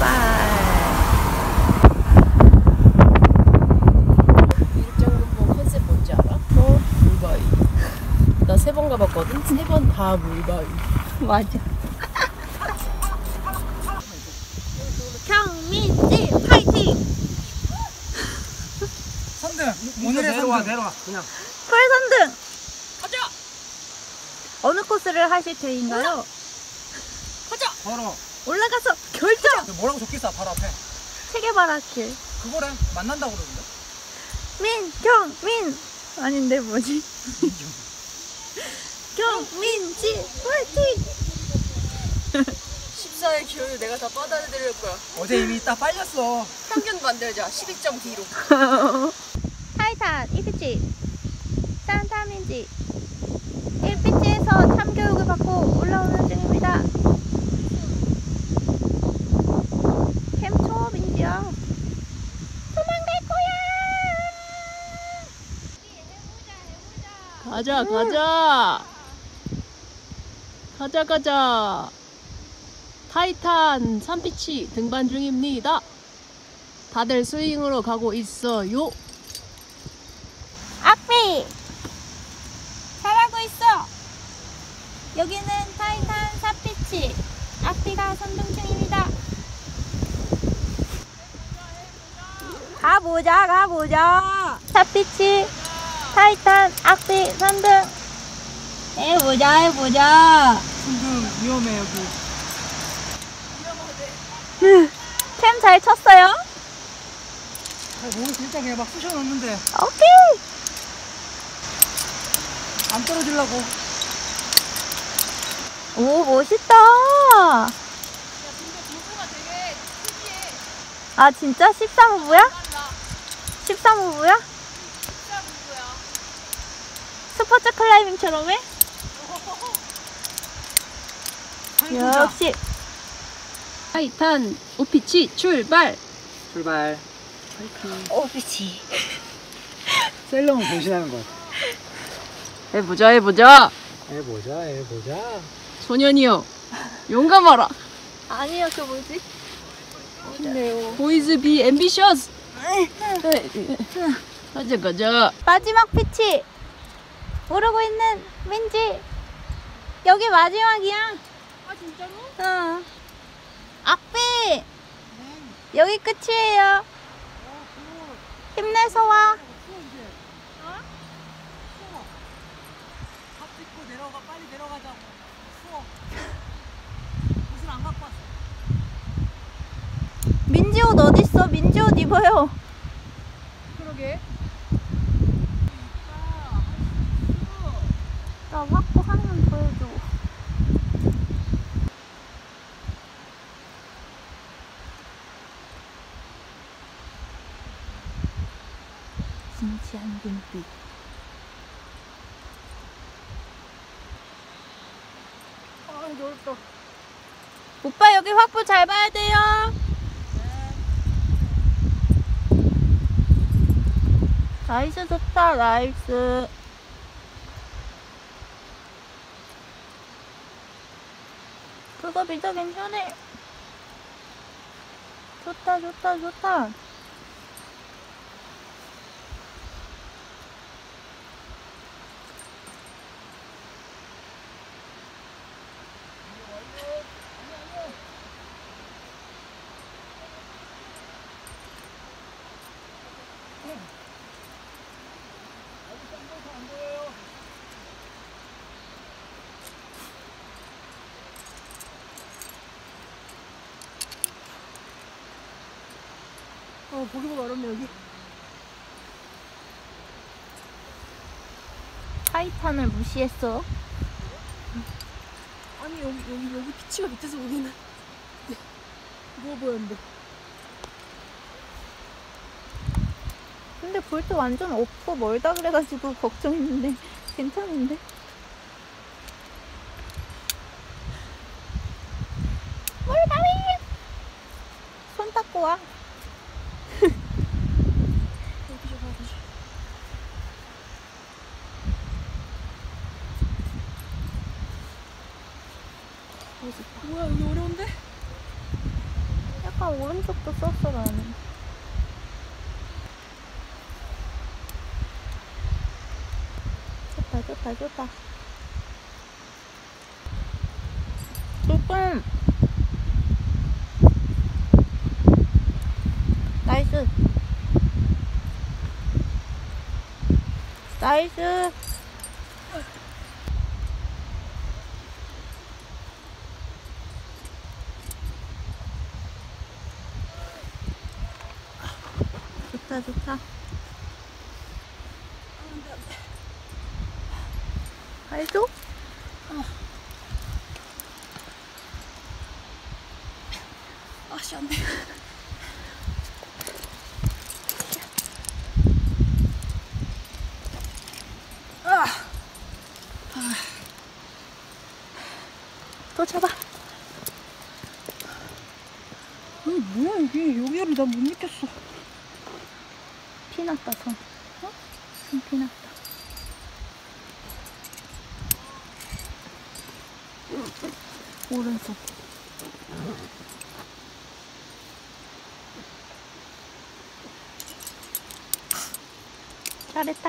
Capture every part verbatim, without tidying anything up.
일정군보 컨셉 뭔지 알아? 어? 물바위. 나 세 번 가봤거든? 세 번 다 물바위. 맞아. 경민지 파이팅! 선등! 오늘의 내려와 내려와 그냥 풀 선등! 가자! 어느 코스를 하실 테인가요? 가자! 걸어. 올라가서 결정! 뭐라고 적혀있어 바로 앞에. 체계바라길. 그거래 만난다고 그러는데. 민, 경, 민! 아닌데 뭐지? 경민지 파이팅! 십사 일 기온을 내가 다 빨아들일 거야. 어제 이미 딱 빨렸어. 평균 만들자. 십이 점 D로. 타이탄 이피치 산타민지 일 피치에서 참교육을 받고 올라오는 중입니다. 캠초 민지야 도망갈 거야. 가자, 가자! 가자, 가자! 타이탄 삼피치 등반 중입니다. 다들 스윙으로 가고 있어요. 앞이 잘하고 있어. 여기는 타이탄 사피치 앞이가 선동 중입니다. 가보자 가보자. 사피치 타이탄 앞이 선등 해보자 해보자. 선등 위험해 여기. 캠 잘 쳤어요? 아, 몸이 진짜 그냥 막 쑤셔 넣는데 오케이. 안 떨어지려고. 오 멋있다. 야, 근데 도구가 되게 특이해. 아 진짜 십삼 호부야? 나 십삼 호부야? 진짜 누구야? 스포츠 클라이밍처럼 해? 역시 타이탄 오피치 출발! 출발. 오피치. 셀럽은 변신하는 것 같아. 해보자, 해보자! 해보자 해보자. 소년이여, 용감하라! 아니요 그 뭐지? 힘내요. 보이즈 비 앰비셔스! 가자, 가자! 마지막 피치 오르고 있는 민지. 여기 마지막이야. 아, 진짜로? 어. 악비 여기 끝이에요. 힘내서 와. 밥 찍고 내려가. 빨리 내려가자고. 추워. 옷을 안 갖고 왔어. 민지 옷 어딨어? 민지 옷 입어요. 그러게. 나 확보 하면 보여줘. 진지한 눈빛. 아 이거 어렵다. 오빠 여기 확보 잘 봐야 돼요. 나이스 좋다 나이스. 그거 비자 괜찮아. 좋다 좋다 좋다. 어, 보기보다 어렵네, 여기. 타이탄을 무시했어. 아니, 여기, 여기, 여기 피치가 밑에서 보기는. 누워 보였는데. 근데 볼 때 완전 없고 멀다 그래가지고 걱정했는데 괜찮은데? 멀다위! 손 닦고 와. 뭐야, 여기 어려운데? 약간 아까 오른쪽도 썼어 나는. 좋다 좋다 좋다. 조금 나이스 나이스. 좋다 좋다. 알죠? 아씨 안돼. 아. 또 잡아. 아니 뭐야 이게 여기를 나 못 느꼈어. 피났다 손. 어? 손 피났다. 오른손. 잘했다.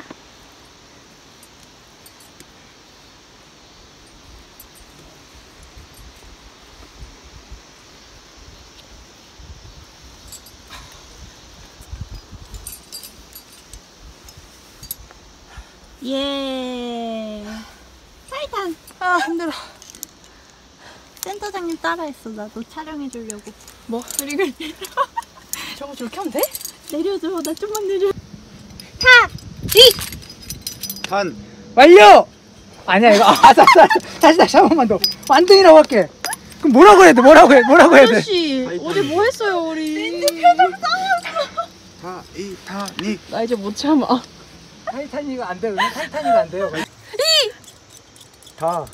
예. 타이탄. 아 힘들어. 센터장님 따라했어. 나도 촬영해 주려고. 뭐? 그리고 저거 저렇게 하면 돼? 내려줘. 나 좀만 내려. 단 완료! 아니야 이거 아, 다시 다시 다시 다시 한 번만 더 완등이라고 할게. 그럼 뭐라고 해야 돼? 뭐라고 해? 뭐라고 해야 돼? 아저씨 어제 뭐 했어요 우리? 타이타닉 나 이제 못 참아. 타이타닉 안 돼요. 타이타닉 안 돼요. 이! 다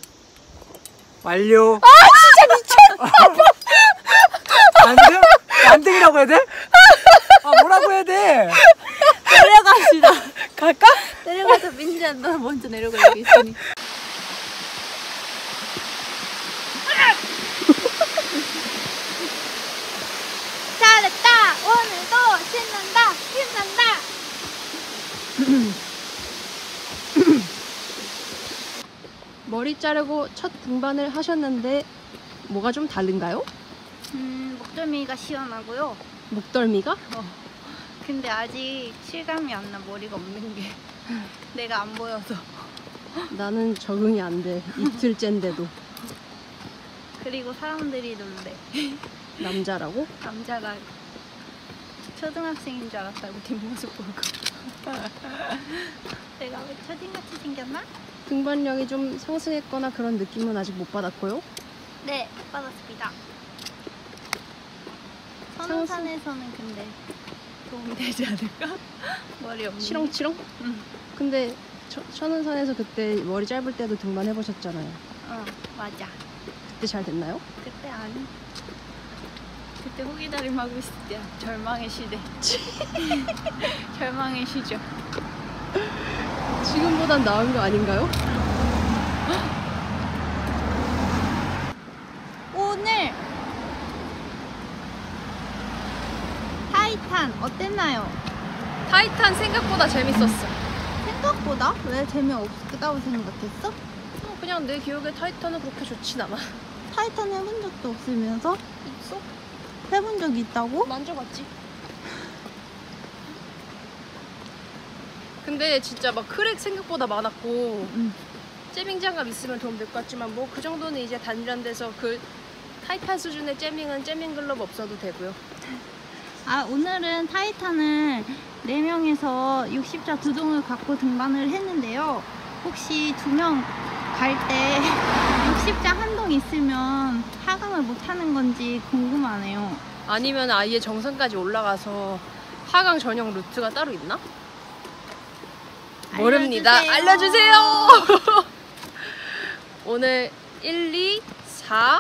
완료. 아 진짜 미쳤어. 안 돼요? 완등이라고 해야 돼? 아 뭐라고 해야 돼? 내려갑시다. 갈까? 내려가서 민지야 너 먼저 내려가 여기 있으니. 잘했다. 오늘도 신난다. 신난다. 머리 자르고 첫 등반을 하셨는데 뭐가 좀 다른가요? 음 목덜미가 시원하고요. 목덜미가? 근데 아직 실감이 안 나. 머리가 없는 게 내가 안 보여서. 나는 적응이 안 돼. 이틀째인데도. 그리고 사람들이 놀래. 남자라고? 남자가 초등학생인 줄 알았다고 뒷모습 보고. 내가 왜 초딩같이 생겼나? 등반력이 좀 상승했거나 그런 느낌은 아직 못 받았고요. 네, 받았습니다. 상승- 선운산에서는 근데 도움이 되지 않을까? 머리 없는. 치렁치렁? 응. 근데 천- 천은산에서 그때 머리 짧을 때도 등반 해보셨잖아요. 어, 맞아. 그때 잘 됐나요? 그때 아니. 그때 후기다림 하고 있을 때 절망의 시대. 절망의 시죠. 지금보단 나은 거 아닌가요? 오늘 타이탄 어땠나요? 타이탄 생각보다 재밌었어. 생각보다? 왜 재미없다고 생각했어? 어, 그냥 내 기억에 타이탄은 그렇게 좋진 않아. 타이탄 해본 적도 없으면서 있어? 해본 적 있다고? 만져봤지. 근데 진짜 막 크랙 생각보다 많았고 응. 재밍 장갑 있으면 도움 될 것 같지만 뭐 그 정도는 이제 단일한 데서 그 타이탄 수준의 재밍은 재밍 글러브 없어도 되고요. 아 오늘은 타이탄을 네 명에서 육십 자 두 동을 갖고 등반을 했는데요. 혹시 두 명 갈 때 육십 자 한 동 있으면 하강을 못 하는 건지 궁금하네요. 아니면 아예 정상까지 올라가서 하강 전용 루트가 따로 있나? 모릅니다. 알려주세요. 오늘 일, 이, 사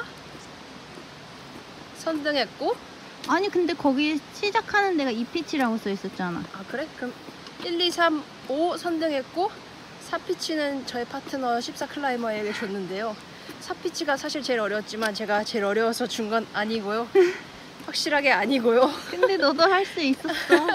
선등했고 아니 근데 거기 시작하는 데가 이 피치라고 써 있었잖아. 아 그래? 그럼 일, 이, 삼, 오 선등했고 사 피치는 저의 파트너 십사 클라이머에게 줬는데요. 사 피치가 사실 제일 어려웠지만 제가 제일 어려워서 준 건 아니고요. 확실하게 아니고요. 근데 너도 할 수 있었어.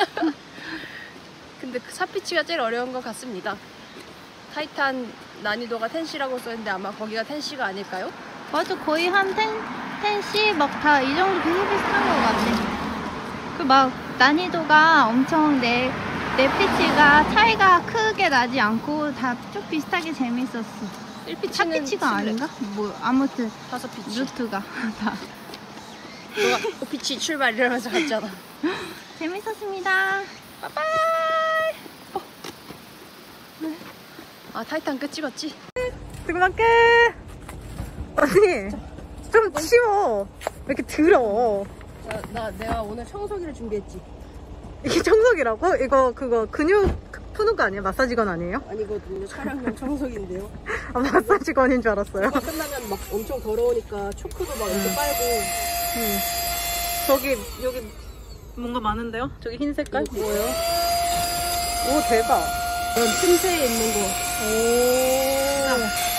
근데 그 사피치가 제일 어려운 것 같습니다. 타이탄 난이도가 텐 씨라고 써있는데 아마 거기가 텐 씨가 아닐까요? 맞아, 거의 한 텐, 텐 씨 막 다 이 정도 비슷비슷한 것 같아. 그 막 난이도가 엄청 내, 내 피치가 차이가 크게 나지 않고 다 쭉 비슷하게 재밌었어. 일 피치는 사피치가 아닌가? 뭐 아무튼 다섯 피치. 루트가 다 너가 오 피치 출발 이러면서 갔잖아. 재밌었습니다. 빠빠이. 어. 네. 아 타이탄 끝 찍었지? 지금할게. 언니 좀 치워. 왜 이렇게 더러워? 나, 나 내가 오늘 청소기를 준비했지. 이게 청소기라고? 이거 그거 근육 푸는 거 아니에요? 마사지건 아니에요? 아니거든요. 촬영용 청소기인데요. 아 마사지건인 줄 알았어요. 이거 끝나면 막 엄청 더러우니까 초크도 막 이렇게 음. 빨고. 음. 저기 여기 뭔가 많은데요? 저기 흰 색깔? 이거 뭐예요? 오 대박. 이런 틈새에 있는 거. 오.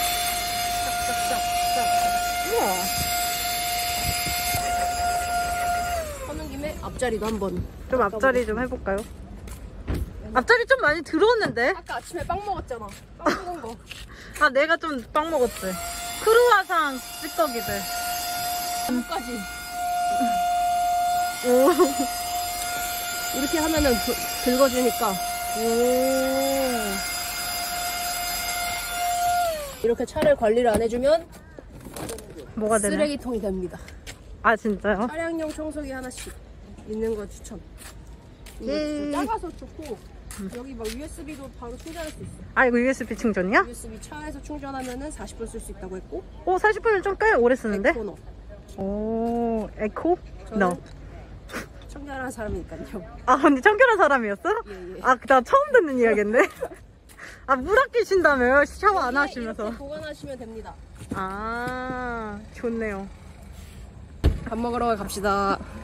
싹싹싹싹. 우와. 하는 김에 앞자리도 한번. 좀 앞자리 좀 해볼까요? 앞자리 좀 많이 들어왔는데? 아까 아침에 빵 먹었잖아. 빵 먹은 거. 아 내가 좀 빵 먹었지. 크루아상 찌꺼기들. 까지 오. 이렇게 하면은 그, 긁어주니까. 오. 이렇게 차를 관리를 안 해주면 뭐가 되나? 쓰레기통이 됩니다. 아 진짜요? 차량용 청소기 하나씩 있는 거 추천. 이거 예. 진짜 작아서 좋고 여기 막 유에스비도 바로 충전할 수 있어. 아 이거 유에스비 충전이야? 유에스비 차에서 충전하면은 사십 분 쓸 수 있다고 했고. 오 사십 분을 좀 꽤 오래 쓰는데? 에코너. 오 에코? 저는 No. 청결한 사람이니까요. 아 언니 청결한 사람이었어? 예, 예. 아 나 처음 듣는 이야기인데? 아 물 아끼신다며요? 샤워 안 이렇게 하시면서. 이렇게 보관하시면 됩니다. 아 좋네요. 밥 먹으러 갑시다.